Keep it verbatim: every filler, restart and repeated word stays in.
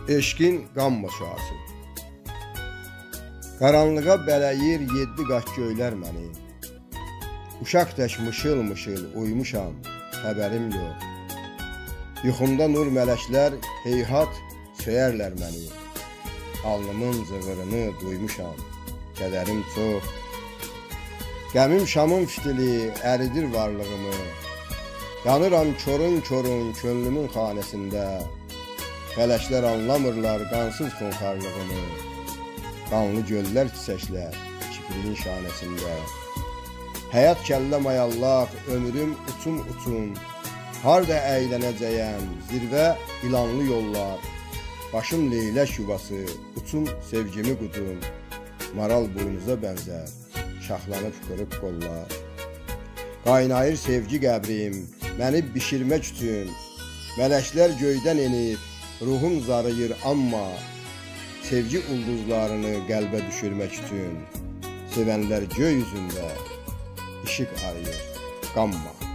Eşqin qamma şüası. Qaranlığa bələyir yeddi qaç göylər məni. Uşaq tək mışıl mışıl uymuşam, xəbərim yox. Yuxumda nur mələklər heyhat söyərlər məni. Alnımın zığırını duymuşam, kədərim çox. Qəmim şamın fitili əridir varlığımı. Yanıram körün körün könlümün xanəsində. Fələklər anlamırlar qansız xonxarlığımı. Qanlı göllər çiçəklər kipriyin şanəsində. Həyat kəllə mayallaq, ömrüm uçum uçum. Harda əylənəcəyəm, zirvə ilanlı yollar. Başım leylək yuvası, uçum sevgimi qudum. Maral boynuza bənzər, şaxlanıb qırıb qollar. Qaynayır sevgi qəbrim, məni bişirmək üçün. Mələklər göydən enib, ruhum zarıyır amma. Sevgi ulduzlarını qəlbə düşürmək üçün. Sevənlər göy üzündə işıq arıyır, qamma.